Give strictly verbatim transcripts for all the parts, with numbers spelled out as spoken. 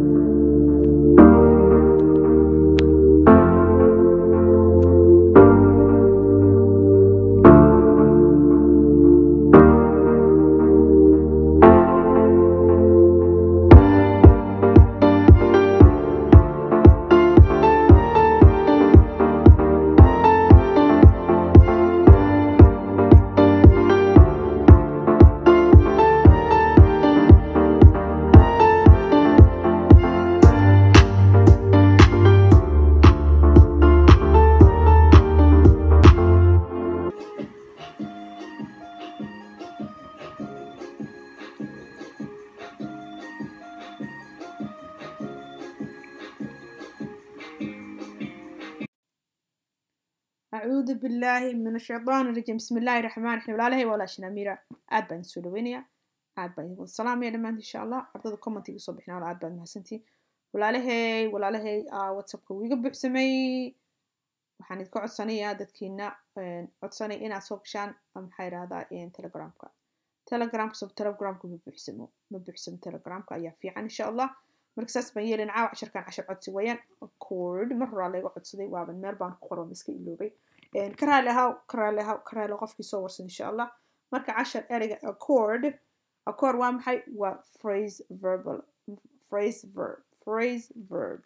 أعوذ بالله من الشيطان الرجيم بسم الله الرحمن الرحيم ولا له ولا شنا ميرا عاد بان سولوينيا عاد بان والسلام يا دمان إن شاء الله أرض كومنتي يصبحنا ولا عاد بان محسنتي ولا له ولا له آه واتساب كوي قبل سمي وحنيت كعد صنية دتكينا عد صني إن أسوق شان أم حير هذا إن تلجرام كا تلجرام كسب تلجرام كوي بحسمه ما بحسم تلجرام كا يا في عن إن شاء الله مركز بيجي لنا عشر عشر كان عشر عد سويان كورد مرة عليه وعد صدي وابن مربان قرب مسكي اللوبي كره لها كره لها كره لها قفكي صورس إن شاء الله مركز عشر أرجع accord accord وام حي و phrase verbal phrase verb phrase verb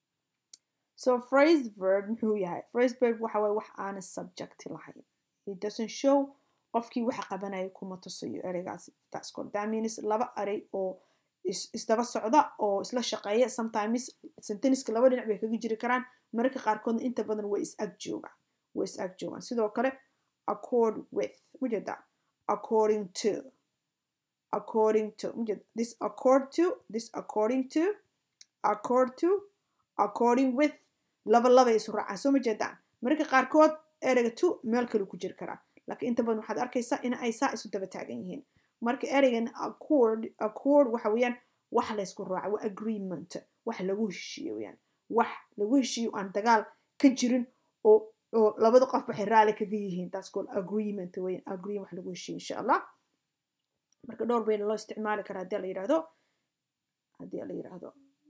so phrase verb هو يهاي phrase verb وحوي وح عن السبجكت لهاي it doesn't show قفكي وح قبنا يكون متصير أرجع that's called that means لبا أري أو isdaba socda oo isla shaqeeya sometimes sentence laba dhinac bay kaga jiri karaan marka qaar kood inta badan way is ag joogaan way is ag joogaan sidoo kale accord with wajada according to according to wajada this accord to this according to accord to according with laba laba is raacaan soo majadaan marka qaar kood ereyga to meel kale ku jiri karaa laakiin inta badan waxaad arkaysaa in ay saa isu daba taagan yihiin marka ereygan accord accord waxa weeyaan wax la isku raaco waa agreement wax lagu heshiiyo weeyaan wax lagu heshiiyo aan dagaal ka jirin oo oo labada qof waxay raali ka yihiin taas called agreement weeyaan agree wax lagu heshiiyo insha Allah marka dhowr bay loo isticmaali karaa hadii la yiraahdo hadii la yiraahdo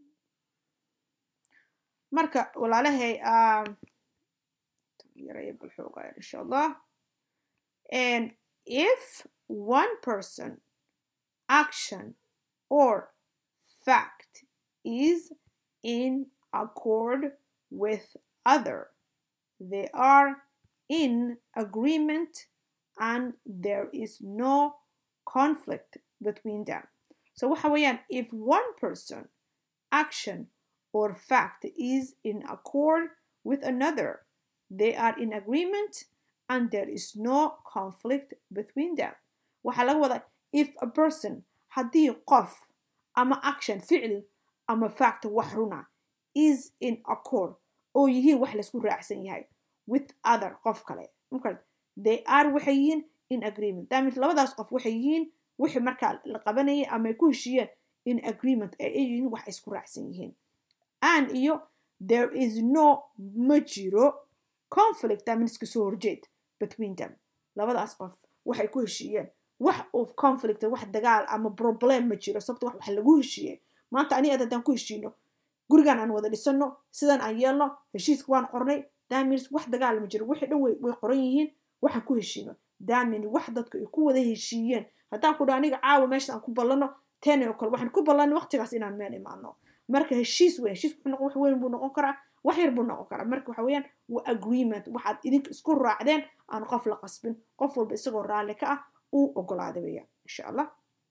marka walaalahay ah yaray bal xoogaa insha Allah and if one person, action, or fact is in accord with other, they are in agreement and there is no conflict between them. So وحويان, if one person, action, or fact is in accord with another, they are in agreement and there is no conflict between them. waxaa laga wadaa if a person haddii qof ama action ficil ama fact wax runa is in accord oo yihiin wax laisku raacsan yahay with other qof kale they are waxay yihiin in agreement that means labadaas qof waxay yihiin wixii markaa la qabanayay ama ay ku heshiiyeen in agreement ay yihiin wax isku raacsan yihiin and iyo there is no ma jiro conflict that means kasoo horjeed between them labadaas qof waxay ku heshiiyeen wax of conflict wax dagaal ama problem ma jiro sababtoo wax lagu heshiiyay maanta ani adan ku heshiino gurigan aan wada dhisano sidan aan yeelno heshiiska waan qornay that means wax dagaal ma jiro wixii dhan way way qoran yihiin waxa ku heshiino that means wax dadku ay ku wada heshiiyeen haddaan ku dhaaniga caawa meesha aan ku ballano ten oo kale waxaan ku ballanay waqtigaas inaan meel imaano marka heshiis weyn heshiis wuxuu noqon wax weyn buu noqon karaa wax yar buu noqon karaa marka waxa weeyaan waa agreement waxaad idinka isku raacdeen aan qof la qasbin qof walba isagoo raali ka ah uu ogolaado weeyaan insha Allah.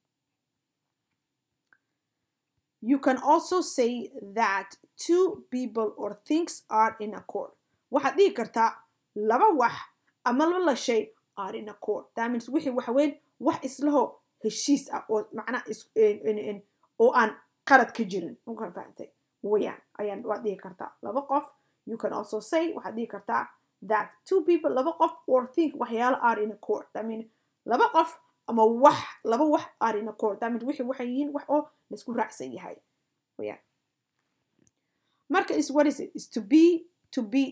You can also say that two people or things are in accord. waxaad dhihi kartaa laba wax ama laba la shay are in accord. That means wixii waxa weyn wax islaho heshiis ah oo macna is oo aan qalad ka jirin uga faantay weeyaan ayaan waad dhihi kartaa laba qof. You can also say waxaad dhihi kartaa that two people laba qof or think waxyaalo are in accord. That means laba qof ama wax laba wax are in accord. That means wixii waxay yihiin wax oo la isku raacsan yahay weeyaan. Marka is what is it? Is to be to be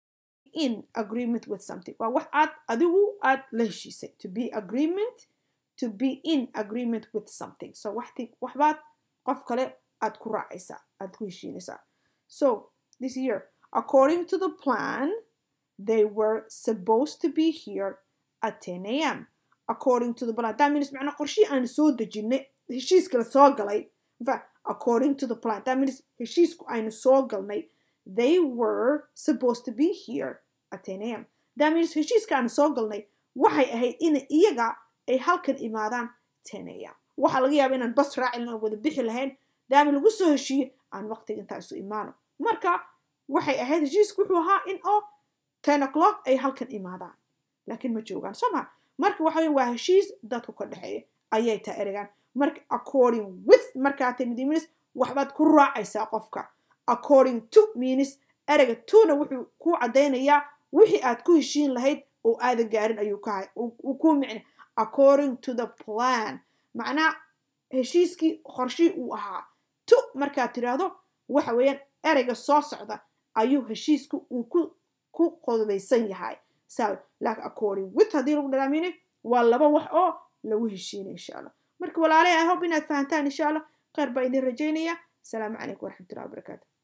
in agreement with something. Waa wax aad adigu aad la heshiisay. To be agreement to be in agreement with something. So waxti waxbaad qof kale aad ku raacaysaa, aad ku heshiinaysaa. So this year, according to the plan, they were supposed to be here at ten a m According to the plan. That means macna qorshii aan soo dejinay, heshiiska la soo galay. In fact, according to the plan. That means heshiisku aynu soo galnay, they were supposed to be here at ten a m That means heshiiska aan soo galnay waxay ahayd in iyaga ay halkan imaadaan ten a m Waxa laga yaabaa inaan bas raacin oo wada bixi lahayn, daami lagu soo heshiiyay aan waqtiga inta isu imaano. Marka waxay ahayd heshiisku wuxuu ahaa in oo ten o'clock ay halkan imaadaan, laakiin ma joogaan Soomaa. Marka waxa waa heshiis dadku ka dhaxeeya ayay taa eragaan. Marka according with marka timid means waxbaad ku raacaysaa qofka. According to means erayga to na wuxuu ku cadeynayaa wixii aad ku heshiin lahayd oo aad gaarin ayuu ka uu ku micna according to the plan. Macna heshiiskii qorshii uu ahaa. To marka tiraahdo waxa weeyaan erayga soo socda ayuu heshiisku uu ku ku qodbaysan yahay. So like according with hadii lagu dhalaamine waa laba wax oo lagu heshiinay insha Allah. Marka walaalahay I hope inaad fahantaan insha Allah. Qeyr baa idin rajaynaya. Assalaamu calaykum waraxmatullaahi wabarakaatuh.